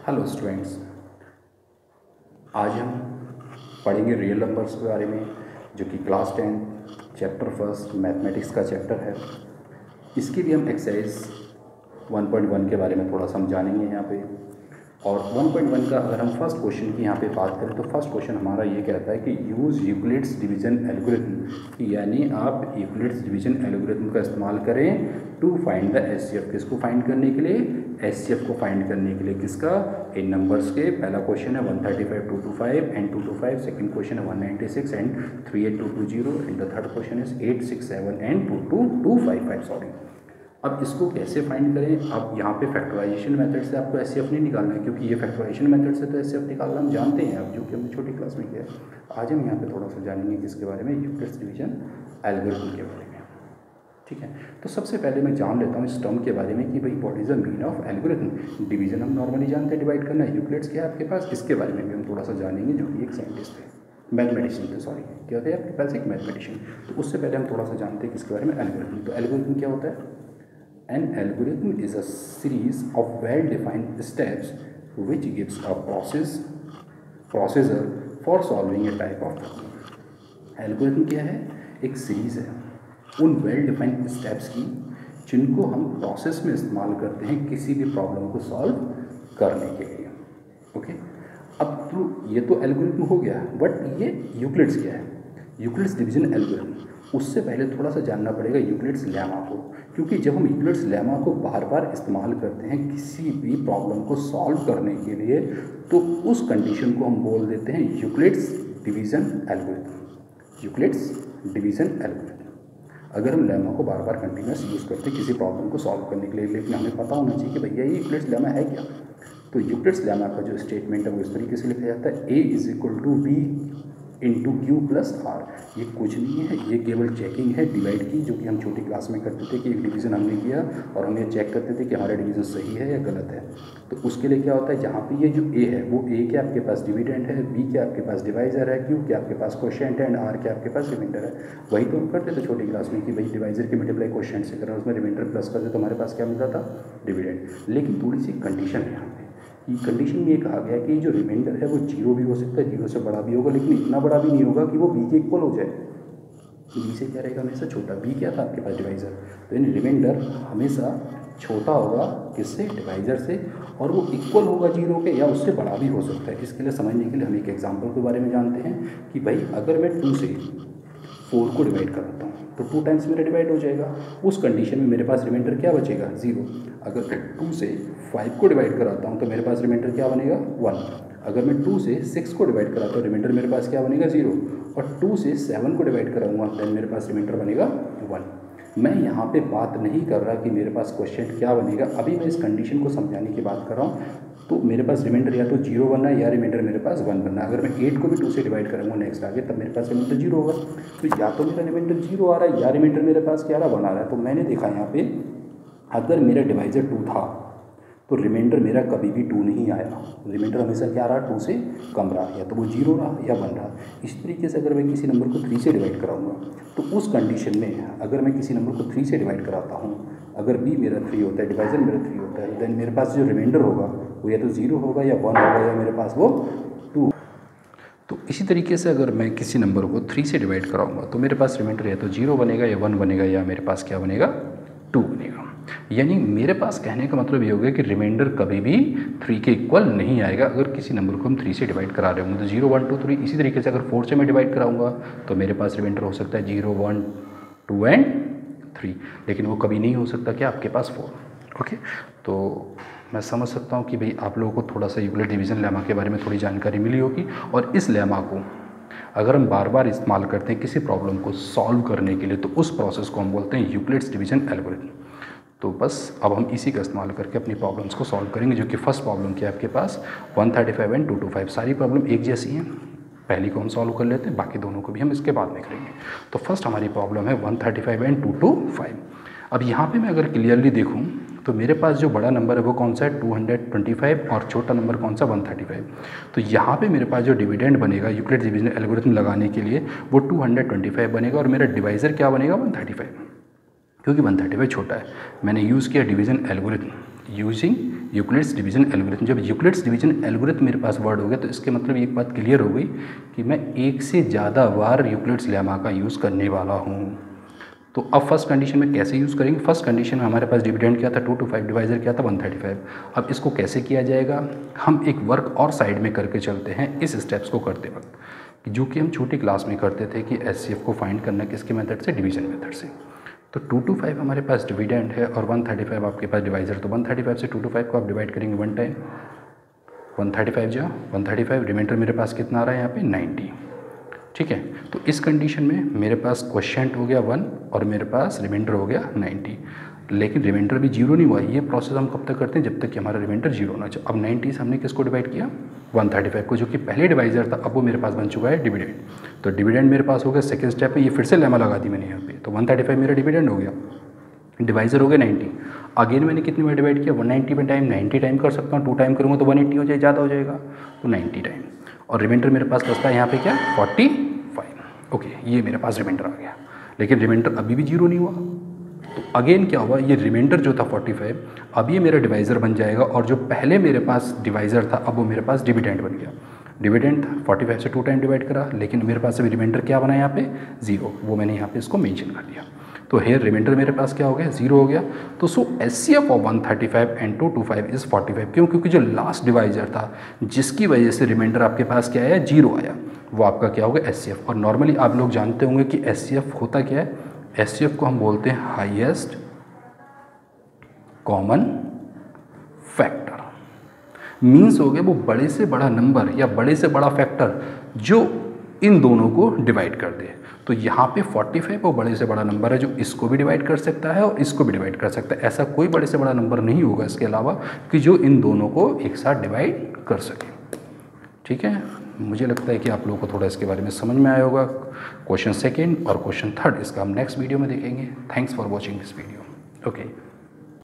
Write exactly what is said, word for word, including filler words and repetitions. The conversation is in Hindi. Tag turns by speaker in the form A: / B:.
A: हेलो स्टूडेंट्स, आज हम पढ़ेंगे रियल नंबर्स के बारे में, जो कि class ten chapter first mathematics का चैप्टर है। इसके लिए हम एक्सरसाइज वन पॉइंट वन के बारे में थोड़ा सा हम जानेंगे यहाँ पे। और वन पॉइंट वन का अगर हम फर्स्ट क्वेश्चन की यहाँ पे बात करें तो फर्स्ट क्वेश्चन हमारा ये कहता है कि यूज़ यूक्लिड्स डिवीजन एल्गोरिथम, यानी आप यूक्लिड्स डिवीजन एल्गोरिथम का इस्तेमाल करें टू फाइंड द एचसीएफ। किसको फाइंड करने के लिए? एचसीएफ को फाइंड करने के लिए। किसका? इन नंबर्स के। पहला क्वेश्चन है one thirty five two two five and two two five, second question है one ninety six and three eight two two zero and the third question is eight six seven and two two two five five sorry. अब इसको कैसे फाइंड करें? अब यहाँ पे फैक्टराइजेशन मेथड से आपको एचसीएफ नहीं निकालना है, क्योंकि ये फैक्टराइजेशन मेथड से तो एचसीएफ निकालना हम जानते हैं, अब जो कि हमने छोटी क्लास में किया है। आज हम यहाँ पे थोड़ा सा जानेंगे किसके बारे में? यूक्लिड्स डिवीजन एल्गोरिथम के बारे में। ठीक है, तो सबसे पहले मैं जान लेता हूँ इस टर्म के बारे में कि भाई what is the mean of algorithm. Division हम नॉर्मली जानते हैं, डिवाइड करना है। यूक्लिड्स क्या है आपके पास? इसके बारे में भी हम थोड़ा सा जानेंगे, जो कि एक साइंटिस्ट है, मैथमेटिशियन थे, सॉरी क्या होता है आपके पास? एक मैथमेटिशियन। तो उससे पहले हम थोड़ा सा जानते हैं किसके बारे में? एल्गोरिथम। तो एल्गोरिथम क्या होता है? An algorithm is a series of well-defined steps which gives a process processor for solving a type of problem. Algorithm क्या है? एक सीरीज है उन वेल डिफाइंड स्टेप्स की जिनको हम प्रोसेस में इस्तेमाल करते हैं किसी भी प्रॉब्लम को सॉल्व करने के लिए। ओके, अब तो ये तो एल्गोरिथम हो गया, बट ये यूक्लिड्स क्या है? Euclid's division algorithm. उससे पहले थोड़ा सा जानना पड़ेगा यूक्लिड्स लेमा को, क्योंकि जब हम यूक्लिड्स लेमा को बार बार इस्तेमाल करते हैं किसी भी प्रॉब्लम को सॉल्व करने के लिए, तो उस कंडीशन को हम बोल देते हैं Euclid's division algorithm. Euclid's division algorithm. अगर हम लेमा को बार बार कंटिन्यूस यूज़ करते हैं किसी प्रॉब्लम को सॉल्व करने के लिए, लेकिन हमें पता होना चाहिए कि भैया ये यूक्लिड्स लेमा है क्या। तो यूक्लिड्स लेमा का जो स्टेटमेंट है वो इस तरीके से लिखा जाता है: A is equal to B into Q plus R. ये कुछ नहीं है, ये केवल चेकिंग है डिवाइड की, जो कि हम छोटी क्लास में करते थे कि एक डिवीज़न हमने किया और हम ये चेक करते थे कि हमारा डिवीज़न सही है या गलत है। तो उसके लिए क्या होता है, जहाँ पे ये जो ए है वो ए के आपके पास डिविडेंड है, बी के आपके पास डिवाइजर है, क्यू के आपके पास क्वोशिएंट है एंड आर के आपके पास रिमाइंडर है। वही तो हम करते थे छोटी क्लास में कि भाई डिवाइजर के मल्टीप्लाई क्वोशिएंट से करें, उसमें रिमाइंडर प्लस करते तो हमारे पास क्या मिलता था? डिविडेंड। लेकिन थोड़ी सी कंडीशन है यहाँ पे। ये कंडीशन में ये कहा गया है कि जो रिमाइंडर है वो जीरो भी हो सकता है, जीरो से बड़ा भी होगा, लेकिन इतना बड़ा भी नहीं होगा कि वो बी के इक्वल हो जाए। बी से क्या रहेगा? हमेशा छोटा। बी क्या था आपके पास? डिवाइजर। तो यानी रिमाइंडर हमेशा छोटा होगा किससे? डिवाइजर से, और वो इक्वल होगा जीरो के या उससे बड़ा भी हो सकता है। इसके लिए समझने के लिए हम एक एग्जाम्पल के बारे में जानते हैं कि भाई अगर मैं टू से फोर को डिवाइड कराता हूँ तो टू टाइम्स मेरा डिवाइड हो जाएगा। उस कंडीशन में मेरे पास रिमाइंडर क्या बचेगा? जीरो। अगर मैं टू से फाइव को डिवाइड कराता हूँ तो मेरे पास रिमाइंडर क्या बनेगा? वन। अगर मैं टू से सिक्स को डिवाइड कराता हूँ रिमाइंडर मेरे पास क्या बनेगा? जीरो। और टू से सेवन को डिवाइड कराऊंगा देन मेरे पास रिमाइंडर बनेगा वन। मैं यहाँ पे बात नहीं कर रहा कि मेरे पास क्वेश्चन क्या बनेगा, अभी मैं इस कंडीशन को समझाने की बात कर रहा हूँ। तो मेरे पास रिमाइंडर या तो जीरो बनना है या रिमाइंडर मेरे पास वन बनना है। अगर मैं एट को भी टू से डिवाइड करूँगा नेक्स्ट आगे, तब मेरे पास रिमाइंडर जीरो होगा। तो या तो मेरा रिमाइंडर जीरो आ रहा है या रिमाइंडर मेरे पास क्या आ रहा है? वन आ रहा है। तो मैंने देखा यहाँ पे अगर मेरा डिवाइजर टू था तो रिमाइंडर मेरा कभी भी टू नहीं आया। रिमाइंडर हमेशा क्या रहा? टू से कम रहा, या तो वो जीरो रहा या वन रहा। इस तरीके से अगर मैं किसी नंबर को थ्री से डिवाइड कराऊंगा तो उस कंडीशन में अगर मैं किसी नंबर को थ्री से डिवाइड कराता हूँ, अगर बी मेरा थ्री होता है, डिवाइजर मेरा थ्री होता है, देन मेरे पास जो रिमाइंडर होगा वो या तो जीरो होगा या वन होगा या मेरे पास वो टू। तो इसी तरीके से अगर मैं किसी नंबर को थ्री से डिवाइड कराऊंगा तो मेरे पास रिमाइंडर या तो जीरो बनेगा या वन बनेगा या मेरे पास क्या बनेगा? टू बनेगा। यानी मेरे पास कहने का मतलब ये हो गया कि रिमाइंडर कभी भी थ्री के इक्वल नहीं आएगा अगर किसी नंबर को हम थ्री से डिवाइड करा रहे होंगे। तो जीरो वन टू थ्री। इसी तरीके से अगर फोर से मैं डिवाइड कराऊंगा तो मेरे पास रिमाइंडर हो सकता है zero one two and three, लेकिन वो कभी नहीं हो सकता क्या आपके पास फोर। ओके, तो मैं समझ सकता हूँ कि भाई आप लोगों को थोड़ा सा यूक्लिड डिवीजन लेमा के बारे में थोड़ी जानकारी मिली होगी। और इस लेमा को अगर हम बार बार इस्तेमाल करते हैं किसी प्रॉब्लम को सॉल्व करने के लिए तो उस प्रोसेस को हम बोलते हैं यूक्लिड्स डिवीजन एल्गोरिथम। तो बस अब हम इसी का इस्तेमाल करके अपनी प्रॉब्लम्स को सॉल्व करेंगे, जो कि फर्स्ट प्रॉब्लम क्या है आपके पास? One thirty five and two two five. सारी प्रॉब्लम एक जैसी हैं, पहली को हम सॉल्व कर लेते हैं, बाकी दोनों को भी हम इसके बाद में करेंगे। तो फर्स्ट हमारी प्रॉब्लम है one thirty five and two two five. अब यहाँ पे मैं अगर क्लियरली देखूँ तो मेरे पास जो बड़ा नंबर है वो कौन सा है? Two twenty five. और छोटा नंबर कौन सा? One thirty five. तो यहाँ पे मेरे पास जो डिविडेंड बनेगा यूक्लिड डिवीजन एल्गोरिथम लगाने के लिए वो टू ट्वेंटी फाइव बनेगा और मेरा डिवाइजर क्या बनेगा? वन थर्टी फाइव, क्योंकि वन थर्टी फाइव छोटा है। मैंने यूज़ किया division algorithm using Euclid's division algorithm. जब यूक्लिड्स डिवीजन एल्गोरिथम मेरे पास वर्ड हो गया तो इसके मतलब एक बात क्लियर हो गई कि मैं एक से ज़्यादा बार यूक्लिड्स लेमा का यूज़ करने वाला हूँ। तो अब फर्स्ट कंडीशन में कैसे यूज़ करेंगे? फर्स्ट कंडीशन में हमारे पास डिविडेंड क्या था, टू टू फाइव, डिवाइजर क्या था, वन थर्टी फाइव। अब इसको कैसे किया जाएगा? हम एक वर्क और साइड में करके चलते हैं इस स्टेप्स को करते वक्त, जो कि हम छोटी क्लास में करते थे कि एच सी एफ को फाइंड करना किसके मेथड से, डिवीजन मेथड से। तो टू टू फाइव हमारे पास डिविडेंड है और वन थर्टी फाइव आपके पास डिवाइजर। तो वन थर्टी फाइव से टू टू फाइव को आप डिवाइड करेंगे one time, one thirty five जो वन थर्टी फाइव, रिमाइंडर मेरे पास कितना आ रहा है यहाँ पे नाइन्टी। ठीक है, तो इस कंडीशन में मेरे पास क्वोशिएंट हो गया वन और मेरे पास रिमाइंडर हो गया नाइन्टी। लेकिन रिमाइंडर भी जीरो नहीं हुआ। ये प्रोसेस हम कब तक करते हैं? जब तक कि हमारा रिमाइंडर जीरो ना चाहिए। अब नाइन्टी से हमने किसको डिवाइड किया? वन थर्टी फाइव को, जो कि पहले डिवाइजर था, अब वो मेरे पास बन चुका है डिविडेंड। तो डिविडेंड मेरे पास हो गया सेकेंड स्टेप में, ये फिर से लेमा लगा दी मैंने यहाँ पे। तो वन थर्टी फाइव मेरा डिविडेंड हो गया, डिवाइजर हो गया नाइन्टी। अगेन मैंने कितनी बार डिवाइड किया? वन नाइन्टी में टाइम नाइन्टी टाइम कर सकता हूँ, टू टाइम करूँगा तो वन एट्टी हो जाए, ज़्यादा हो जाएगा, तो नाइन्टी टाइम। और रिमाइंडर मेरे पास बचता है यहाँ पे क्या? Forty five. ओके, ये मेरे पास रिमाइंडर आ गया। लेकिन रिमाइंडर अभी भी जीरो नहीं हुआ। तो अगेन क्या हुआ? ये रिमाइंडर जो था फोर्टी फाइव, अब ये मेरा डिवाइजर बन जाएगा और जो पहले मेरे पास डिवाइजर था अब वो मेरे पास डिविडेंड बन गया। डिविडेंड था, फोर्टी फाइव से टू टाइम डिवाइड करा, लेकिन मेरे पास अभी रिमाइंडर क्या बना यहाँ पे? जीरो। वो मैंने यहाँ पे इसको मेंशन कर दिया। तो हेयर रिमाइंडर मेरे पास क्या हो गया? जीरो हो गया। तो so H C F of one thirty five and two two five is forty five. क्यों? क्योंकि जो लास्ट डिवाइजर था जिसकी वजह से रिमाइंडर आपके पास क्या आया? जीरो आया, वो आपका क्या होगा? H C F. और नॉर्मली आप लोग जानते होंगे कि एच सी एफ होता क्या है? एच सी एफ को हम बोलते हैं हाईएस्ट कॉमन फैक्टर। मीन्स हो गया वो बड़े से बड़ा नंबर या बड़े से बड़ा फैक्टर जो इन दोनों को डिवाइड कर दे। तो यहाँ पे फोर्टी फाइव वो बड़े से बड़ा नंबर है जो इसको भी डिवाइड कर सकता है और इसको भी डिवाइड कर सकता है। ऐसा कोई बड़े से बड़ा नंबर नहीं होगा इसके अलावा कि जो इन दोनों को एक साथ डिवाइड कर सके। ठीक है, मुझे लगता है कि आप लोगों को थोड़ा इसके बारे में समझ में आया होगा। क्वेश्चन सेकेंड और क्वेश्चन थर्ड इसका हम नेक्स्ट वीडियो में देखेंगे। Thanks for watching this video. Okay.